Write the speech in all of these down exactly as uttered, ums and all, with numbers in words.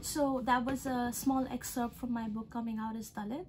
So that was a small excerpt from my book, Coming Out as Dalit.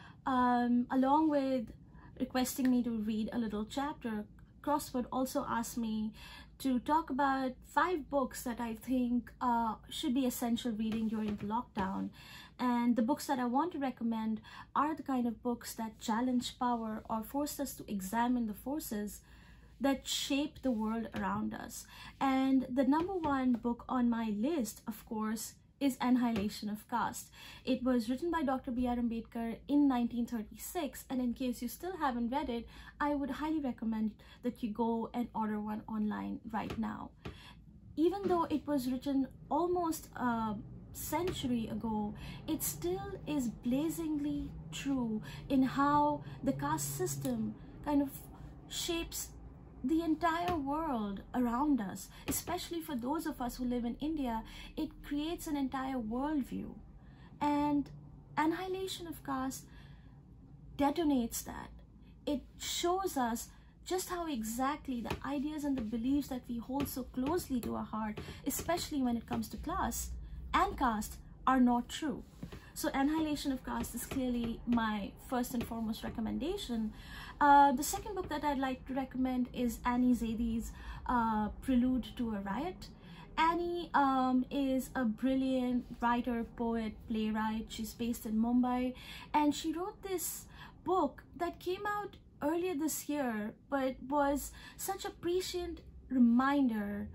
Um, along with requesting me to read a little chapter, Crossword also asked me to talk about five books that I think uh, should be essential reading during the lockdown. And the books that I want to recommend are the kind of books that challenge power or force us to examine the forces that shape the world around us. And the number one book on my list, of course, is Annihilation of Caste. It was written by Doctor B R Ambedkar in nineteen thirty-six, and in case you still haven't read it, I would highly recommend that you go and order one online right now. Even though it was written almost a century ago, it still is blazingly true in how the caste system kind of shapes the entire world around us. Especially for those of us who live in India, it creates an entire worldview. And Annihilation of Caste detonates that. It shows us just how exactly the ideas and the beliefs that we hold so closely to our heart, especially when it comes to class and caste, are not true. So Annihilation of Caste is clearly my first and foremost recommendation. Uh, the second book that I'd like to recommend is Annie Zaidie's uh, Prelude to a Riot. Annie um, is a brilliant writer, poet, playwright. She's based in Mumbai, and she wrote this book that came out earlier this year, but was such a prescient reminder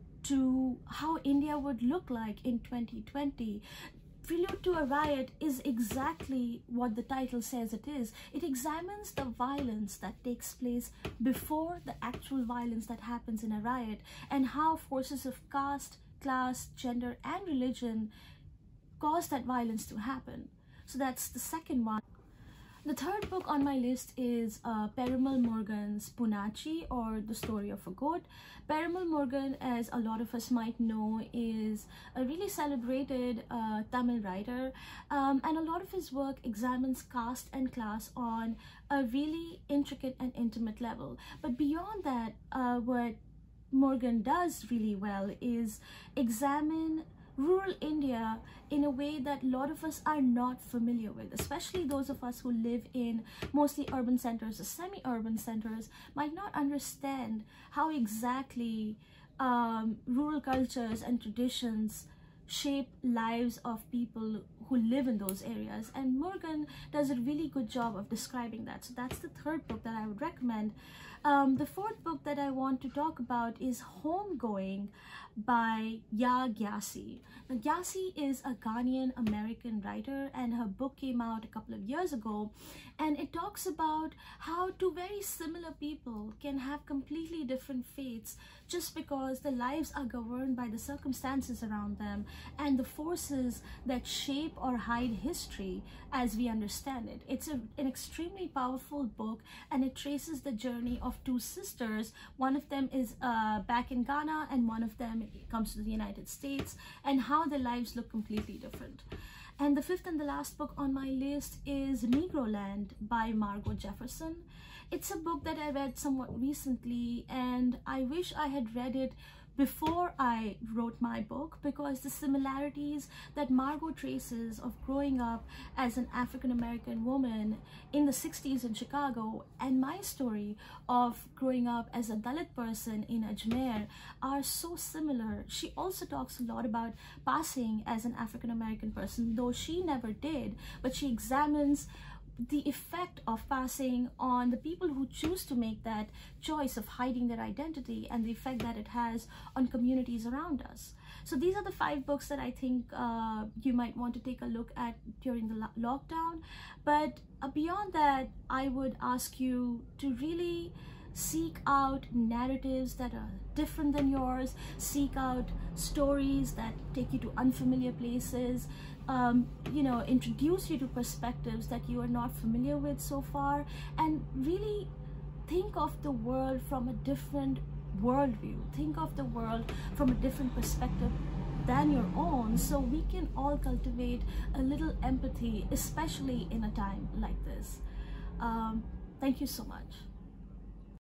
to how India would look like in twenty twenty. Prelude to a Riot is exactly what the title says it is. It examines the violence that takes place before the actual violence that happens in a riot, and how forces of caste, class, gender, and religion cause that violence to happen. So that's the second one. The third book on my list is uh, Perumal Murugan's Poonachi, or The Story of a Goat. Perumal Murugan, as a lot of us might know, is a really celebrated uh, Tamil writer, um, and a lot of his work examines caste and class on a really intricate and intimate level. But beyond that, uh, what Murugan does really well is examine rural India in a way that a lot of us are not familiar with, especially those of us who live in mostly urban centers or semi-urban centers might not understand how exactly um, rural cultures and traditions shape lives of people who live in those areas. And Murugan does a really good job of describing that. So that's the third book that I would recommend. Um, the fourth book that I want to talk about is Homegoing by Yaa Gyasi. Now, Gyasi is a Ghanaian American writer, and her book came out a couple of years ago, and it talks about how two very similar people can have completely different fates just because their lives are governed by the circumstances around them and the forces that shape or hide history as we understand it. It's a, an extremely powerful book, and it traces the journey of two sisters. One of them is uh, back in Ghana, and one of them comes to the United States, and how their lives look completely different. And the fifth and the last book on my list is Negroland by Margo Jefferson. It's a book that I read somewhat recently, and I wish I had read it before I wrote my book, because the similarities that Margo traces of growing up as an African-American woman in the sixties in Chicago and my story of growing up as a Dalit person in Ajmer are so similar. She also talks a lot about passing as an African-American person, though she never did, but she examines the effect of passing on the people who choose to make that choice of hiding their identity, and the effect that it has on communities around us. So these are the five books that I think uh, you might want to take a look at during the lo lockdown. But uh, beyond that, I would ask you to really seek out narratives that are different than yours, seek out stories that take you to unfamiliar places, um, you know, introduce you to perspectives that you are not familiar with so far, and really think of the world from a different worldview. Think of the world from a different perspective than your own, so we can all cultivate a little empathy, especially in a time like this. Um, thank you so much.